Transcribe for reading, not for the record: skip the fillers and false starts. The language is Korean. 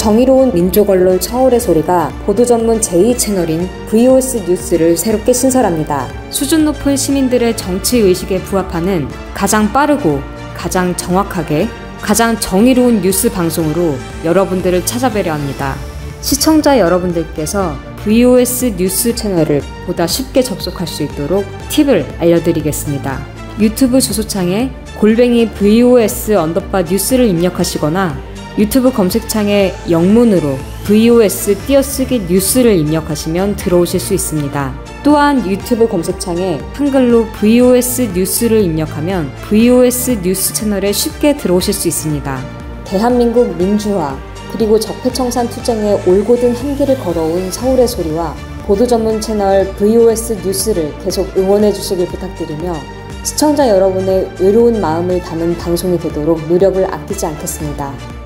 정의로운 민족 언론 서울의 소리가 보도 전문 제2채널인 VOS 뉴스를 새롭게 신설합니다. 수준 높은 시민들의 정치 의식에 부합하는 가장 빠르고 가장 정확하게 가장 정의로운 뉴스 방송으로 여러분들을 찾아뵈려 합니다. 시청자 여러분들께서 VOS 뉴스 채널을 보다 쉽게 접속할 수 있도록 팁을 알려드리겠습니다. 유튜브 주소창에 @VOS_뉴스를 입력하시거나 유튜브 검색창에 영문으로 VOS 띄어쓰기 뉴스를 입력하시면 들어오실 수 있습니다. 또한 유튜브 검색창에 한글로 VOS 뉴스를 입력하면 VOS 뉴스 채널에 쉽게 들어오실 수 있습니다. 대한민국 민주화 그리고 적폐청산 투쟁에 올곧은 한길을 걸어온 서울의 소리와 보도 전문 채널 VOS 뉴스를 계속 응원해 주시길 부탁드리며 시청자 여러분의 의로운 마음을 담은 방송이 되도록 노력을 아끼지 않겠습니다.